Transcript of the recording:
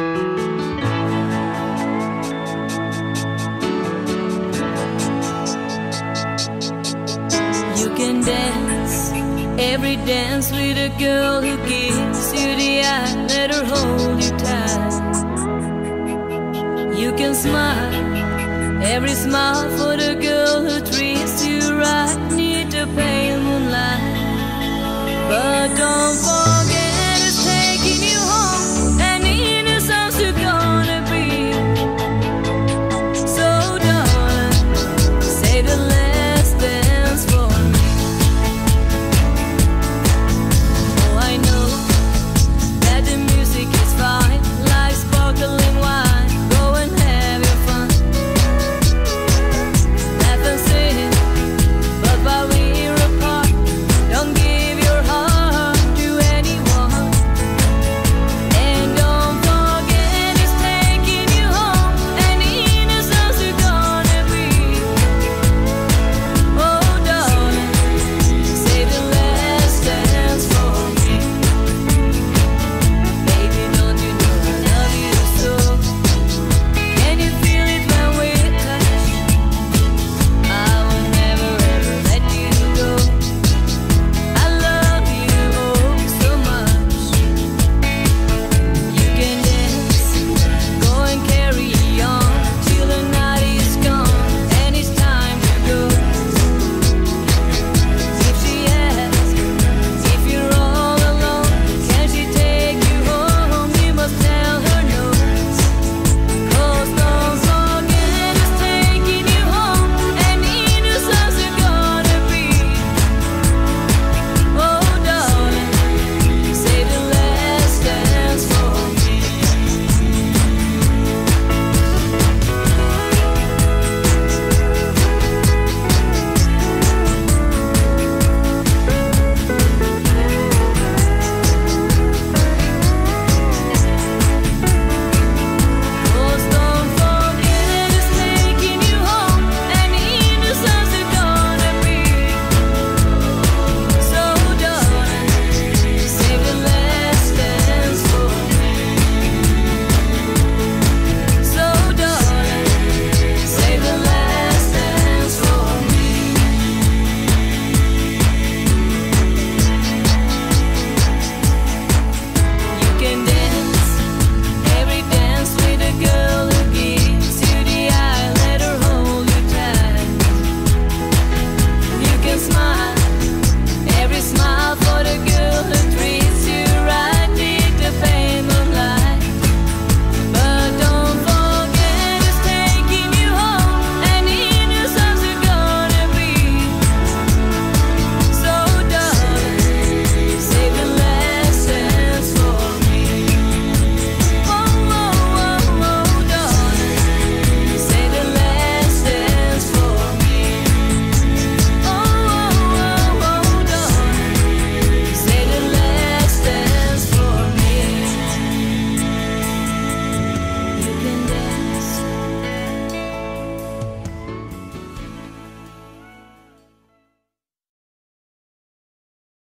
You can dance every dance with a girl who gives you the eye, let her hold you tight. You can smile every smile for the girl who treats you right, near the pale moonlight. But don't fall